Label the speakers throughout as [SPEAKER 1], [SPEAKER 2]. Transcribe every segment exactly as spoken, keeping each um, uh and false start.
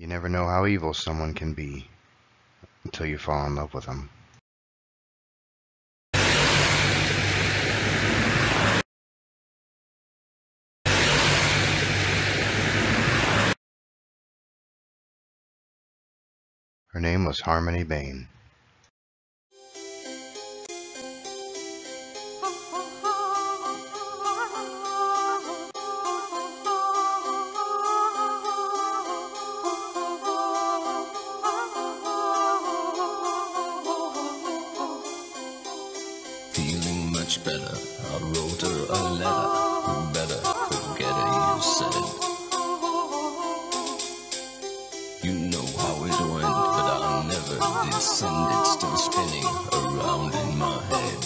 [SPEAKER 1] You never know how evil someone can be until you fall in love with them. Her name was Harmony Bain.
[SPEAKER 2] Feeling much better, I wrote her a letter. Better forget it, you said. You know how it went, but I never did send it. Still spinning around in my head.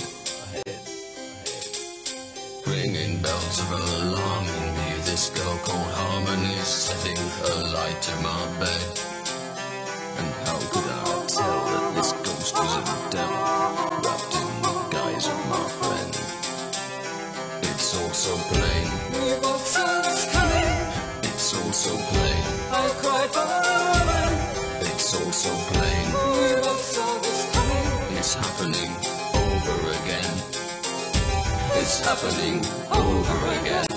[SPEAKER 2] Ringing bells of alarm in me. This girl called Harmony, setting a light to my bed. And how could I tell that this ghost was a devil, wrapped in the guise of my friend? It's all so plain.
[SPEAKER 3] We both saw this coming.
[SPEAKER 2] It's all so plain.
[SPEAKER 3] I cried for a woman.
[SPEAKER 2] It's all so plain.
[SPEAKER 3] We both saw this coming.
[SPEAKER 2] It's happening over again. It's happening over again.